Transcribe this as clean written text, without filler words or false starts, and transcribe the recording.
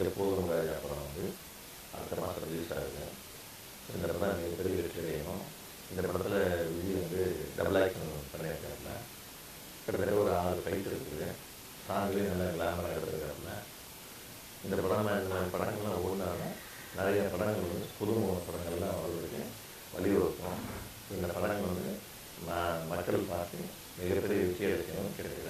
எப்போதும் ராஜா படம் வந்து அடுத்த மாதம் ரிலீஸ் ஆகுது. இந்த படம் தான் மிகப்பெரிய வெற்றி அடையணும். இந்த படத்தில் விஜய் வந்து டபுள் ஆக்ஷன் பண்ணியிருக்காருல, கிட்டத்தட்ட ஒரு 6 ஃபைட் இருக்குது. சாங்லேயும் நல்லா கிளாமராக எடுத்துருக்காருல. இந்த படங்கள்லாம் ஓடினாலும் நிறைய படங்கள் வந்து புதுமுக படங்கள்லாம் வருவதற்கு வழிவகுக்கும். இந்த படங்கள் வந்து மக்கள் பார்த்து மிகப்பெரிய விஷயம் கிடைக்கும்.